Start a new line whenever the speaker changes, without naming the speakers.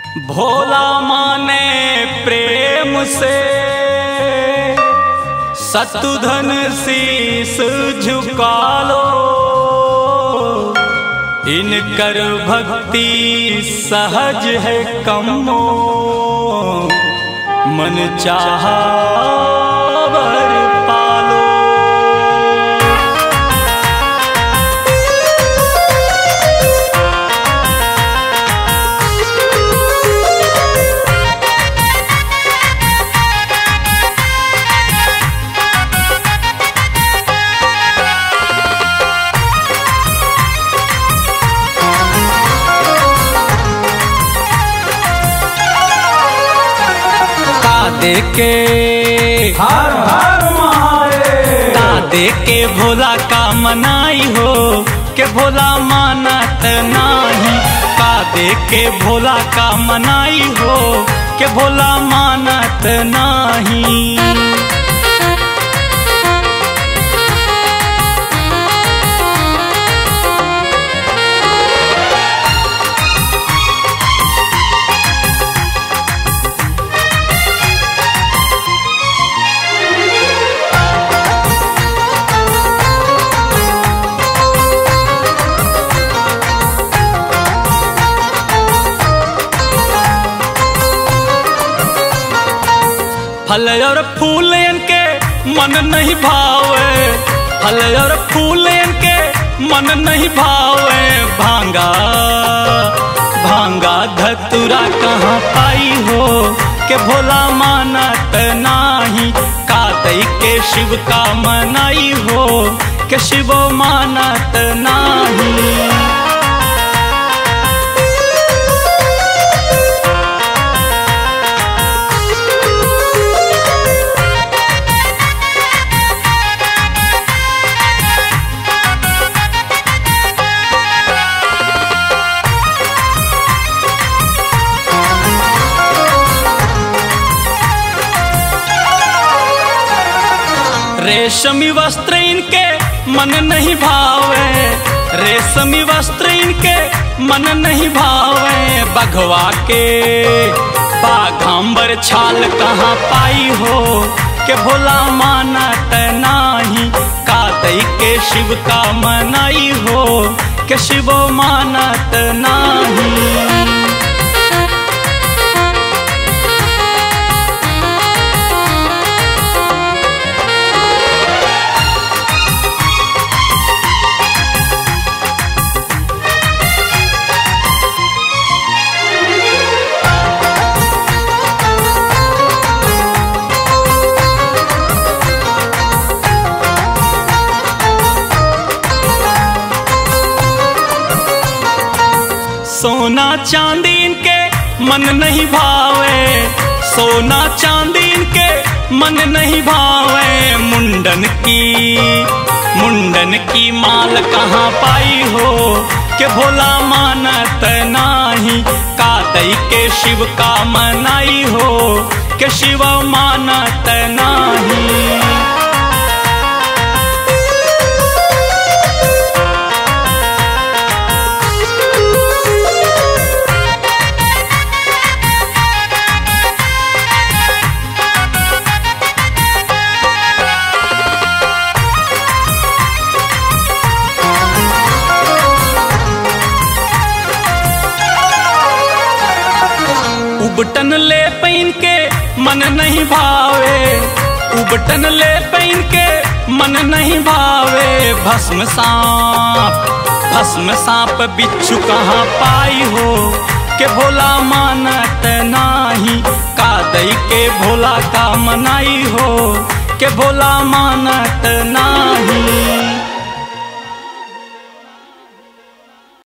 भोला माने प्रेम से सतुधन शीस झुका लो। इनकर भक्ति सहज है कमो, मन चाहा वर पालो। देके
हर हर महादेव
दादे के भोला का मनाई हो के भोला मानत नाही। दादे के भोला का मनाई हो के भोला मानत नाही। फल और फूल इनके मन नहीं भावे, फल और फूल इनके मन नहीं भावे। भांगा भांगा धतुरा कहाँ पाई हो के भोला मानत नाही। कातई के शिव का मनाई हो के शिव मानत नाही। रेशमी वस्त्र इनके मन नहीं भावे, रेशमी वस्त्र इनके मन नहीं भावे। बघवा के बाघांबर छाल कहाँ पाई हो के भोला मानत नाही। कातई के शिव का मनाई हो के शिव मानत नाही। सोना चांदी इनके मन नहीं भावे, सोना चांदी इनके मन नहीं भावे। मुंडन की माल कहाँ पाई हो के भोला मानत नाही। कातई के शिव का मनाई हो के शिव मानत नाही। उबटन ले पैन के मन नहीं भावे, उबटन ले पैन के मन नहीं भावे। भस्म सांप बिच्छू कहाँ पाई हो के भोला मानत नाही। कादई के भोला का मनाई हो के भोला मानत नाही।